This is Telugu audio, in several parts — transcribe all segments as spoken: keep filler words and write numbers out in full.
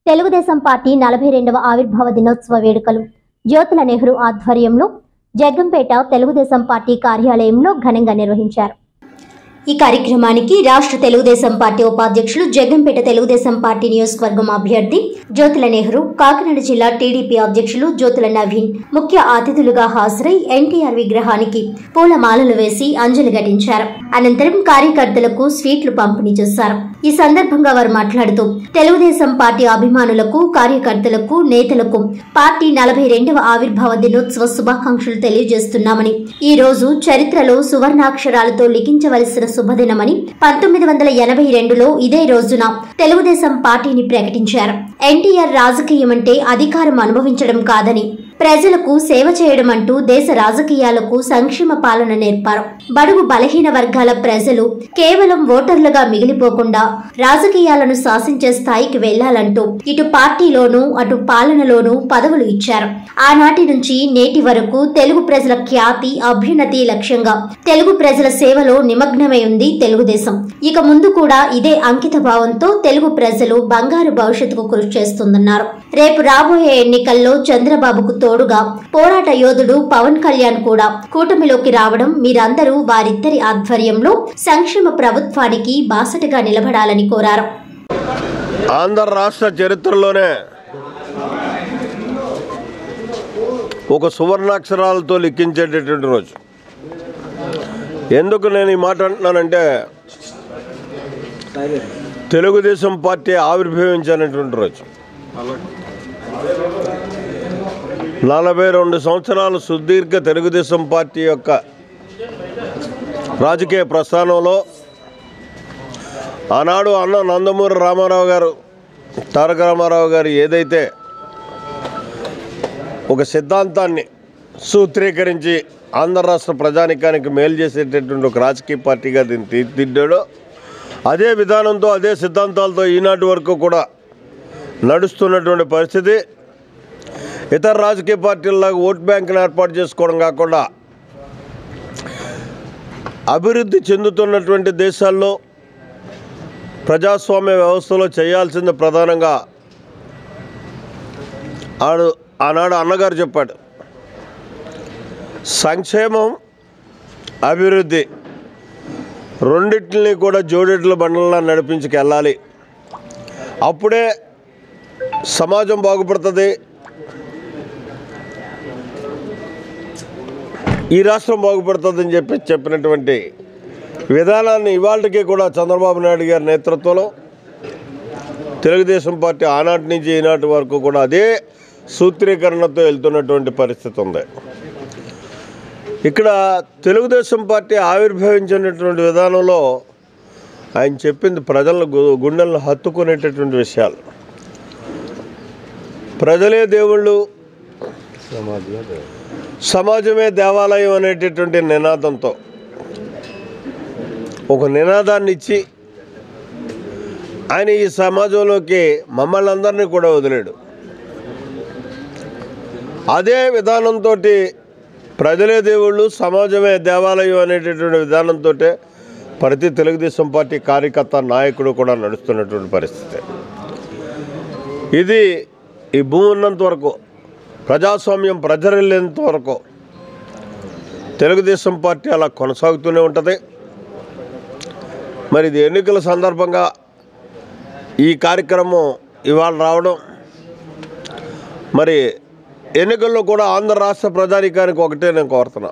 తెలుగుదేశం పార్టీ నలభై రెండవ ఆవిర్భావ దినోత్సవ వేడుకలు జ్యోతుల నెహ్రూ ఆధ్వర్యంలో జగ్గంపేట తెలుగుదేశం పార్టీ కార్యాలయంలో ఘనంగా నిర్వహించారు. ఈ కార్యక్రమానికి రాష్ట్ర తెలుగుదేశం పార్టీ ఉపాధ్యక్షులు జగ్గంపేట తెలుగుదేశం పార్టీ నియోజకవర్గం అభ్యర్థి జ్యోతుల నెహ్రూ, కాకినాడ జిల్లా టీడీపీ అధ్యక్షులు జ్యోతుల నవీన్ ముఖ్య అతిథులుగా హాజరై ఎన్టీఆర్ విగ్రహానికి పూలమాలలు వేసి అంజలి ఘటించారు. అనంతరం కార్యకర్తలకు స్వీట్లు పంపిణీ చేశారు. ఈ సందర్భంగా వారు మాట్లాడుతూ తెలుగుదేశం పార్టీ అభిమానులకు, కార్యకర్తలకు, నేతలకు పార్టీ నలభై రెండవ ఆవిర్భావ దినోత్సవ శుభాకాంక్షలు తెలియజేస్తున్నామని, ఈ రోజు చరిత్రలో సువర్ణాక్షరాలతో లిఖించవలసిన శుభదినమని పంతొమ్మిది వందల ఎనభై రెండులో ఇదే రోజున తెలుగుదేశం పార్టీని ప్రకటించారు. ఎన్టీఆర్ రాజకీయం అంటే అధికారం అనుభవించడం కాదని, ప్రజలకు సేవ చేయడం అంటూ దేశ రాజకీయాలకు సంక్షేమ పాలన నేర్పారు. బడుగు బలహీన వర్గాల ప్రజలు కేవలం ఓటర్లుగా మిగిలిపోకుండా రాజకీయాలను శాసించే స్థాయికి వెళ్లాలంటూ ఇటు పార్టీలోనూ అటు పాలనలోనూ పదవులు ఇచ్చారు. ఆనాటి నుంచి నేటి వరకు తెలుగు ప్రజల ఖ్యాతి, అభ్యున్నతి లక్ష్యంగా తెలుగు ప్రజల సేవలో నిమగ్నమై ఉంది తెలుగుదేశం. ఇక ముందు కూడా ఇదే అంకిత భావంతో తెలుగు ప్రజలు బంగారు భవిష్యత్తుకు కృషి చేస్తుందన్నారు. రేపు రాబోయే ఎన్నికల్లో చంద్రబాబుకు తోడుగా పోరాట యోధుడు పవన్ కళ్యాణ్ కూడా కూటమిలోకి రావడం, మీరందరూ వారిద్దరి ఆధ్వర్యంలో సంక్షేమ ప్రభుత్వానికి బాసటగా నిలబడాలని కోరారు. ఆంధ్ర రాష్ట్ర చరిత్రలోనే ఒక సువర్ణాక్షరాలతో లిఖించేటటువంటి రోజు. ఎందుకు నేను ఈ మాట అంటున్నానంటే, తెలుగుదేశం పార్టీ ఆవిర్భవించినటువంటి రోజు. నలభై రెండు సంవత్సరాల సుదీర్ఘ తెలుగుదేశం పార్టీ యొక్క రాజకీయ ప్రస్థానంలో ఆనాడు అన్న నందమూరి రామారావు గారు, తారక రామారావు గారు ఏదైతే ఒక సిద్ధాంతాన్ని సూత్రీకరించి ఆంధ్ర రాష్ట్ర ప్రజానికానికి మేలు చేసేటటువంటి ఒక రాజకీయ పార్టీగా దీన్ని తీర్చిదిద్దాడో, అదే విధానంతో అదే సిద్ధాంతాలతో ఈనాటి వరకు కూడా నడుస్తున్నటువంటి పరిస్థితి. ఇతర రాజకీయ పార్టీలలాగా ఓట్ బ్యాంకును ఏర్పాటు చేసుకోవడం కాకుండా అభివృద్ధి చెందుతున్నటువంటి దేశాల్లో ప్రజాస్వామ్య వ్యవస్థలో చేయాల్సింది ప్రధానంగా ఆడు ఆనాడు అన్నగారు చెప్పాడు, సంక్షేమం, అభివృద్ధి రెండింటిని కూడా జోడెడ్ల బండలా నడిపించుకెళ్ళాలి. అప్పుడే సమాజం బాగుపడుతుంది, ఈ రాష్ట్రం బాగుపడుతుందని చెప్పి చెప్పినటువంటి విధానాన్ని ఇవాళకి కూడా చంద్రబాబు నాయుడు గారి నేతృత్వంలో తెలుగుదేశం పార్టీ ఆనాటి నుంచి ఈనాటి వరకు కూడా అదే సూత్రీకరణతో వెళ్తున్నటువంటి పరిస్థితి ఉంది. ఇక్కడ తెలుగుదేశం పార్టీ ఆవిర్భవించినటువంటి విధానంలో ఆయన చెప్పింది ప్రజలను గుండెలను హత్తుకునేటటువంటి విషయాలు. ప్రజలే దేవుళ్ళు, సమాజమే దేవాలయం అనేటటువంటి నినాదంతో ఒక నినాదాన్ని ఇచ్చి ఆయన ఈ సమాజంలోకి మమ్మల్ని అందరినీ కూడా వదిలేడు. అదే విధానంతో ప్రజలే దేవుళ్ళు, సమాజమే దేవాలయం అనేటటువంటి విధానంతో ప్రతి తెలుగుదేశం పార్టీ కార్యకర్త, నాయకుడు కూడా నడుస్తున్నటువంటి పరిస్థితి. ఇది ఈ భూమి ఉన్నంత వరకు, ప్రజాస్వామ్యం ప్రజరెళ్ళేంత వరకు తెలుగుదేశం పార్టీ అలా కొనసాగుతూనే ఉంటుంది. మరి ఇది ఎన్నికల సందర్భంగా ఈ కార్యక్రమం ఇవాళ రావడం, మరి ఎన్నికల్లో కూడా ఆంధ్ర రాష్ట్ర ప్రజానికానికి ఒకటే నేను కోరుతున్నా,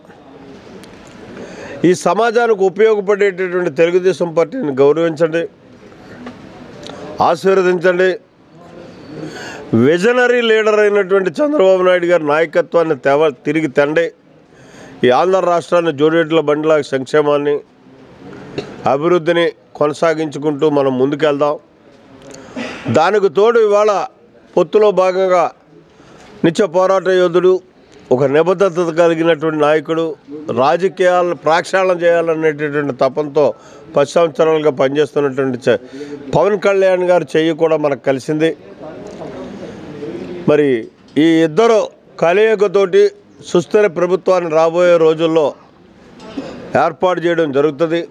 ఈ సమాజానికి ఉపయోగపడేటటువంటి తెలుగుదేశం పార్టీని గౌరవించండి, ఆశీర్వదించండి. విజనరీ లీడర్ అయినటువంటి చంద్రబాబు నాయుడు గారి నాయకత్వాన్ని తెవ తిరిగి తండి. ఈ ఆంధ్ర రాష్ట్రాన్ని జోడేట్ల బండిలా సంక్షేమాన్ని, అభివృద్ధిని కొనసాగించుకుంటూ మనం ముందుకెళ్దాం. దానికి తోడు ఇవాళ పొత్తులో భాగంగా నిత్య పోరాట యోధుడు, ఒక నిబద్ధత కలిగినటువంటి నాయకుడు, రాజకీయాలను ప్రక్షాళన చేయాలనేటటువంటి తపంతో పది సంవత్సరాలుగా పనిచేస్తున్నటువంటి పవన్ కళ్యాణ్ గారు చెయ్యి కూడా మనకు కలిసింది. మరి ఈ ఇద్దరు కలయికతోటి సుస్థిర ప్రభుత్వాన్ని రాబోయే రోజుల్లో ఏర్పాటు చేయడం జరుగుతుంది.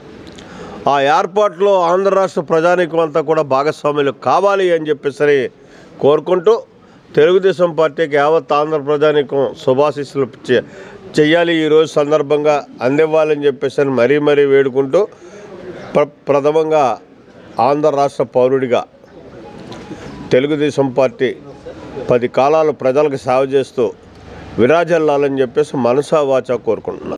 ఆ ఏర్పాటులో ఆంధ్ర రాష్ట్ర ప్రజానీకం అంతా కూడా భాగస్వాములు కావాలి అని చెప్పేసి కోరుకుంటూ తెలుగుదేశం పార్టీకి యావత్ ఆంధ్ర ప్రజానీకం శుభాశీస్సులు చే- చెయ్యాలి ఈరోజు సందర్భంగా అందివ్వాలని చెప్పేసి అని మరీ మరీ వేడుకుంటూ ప్ర ప్రథమంగా ఆంధ్ర రాష్ట్ర పౌరుడిగా తెలుగుదేశం పార్టీ పది కాలాలు ప్రజలకు సేవ చేస్తూ విరాజిల్లాలని చెప్పేసి మనసా వాచా కోరుకుంటున్నాను.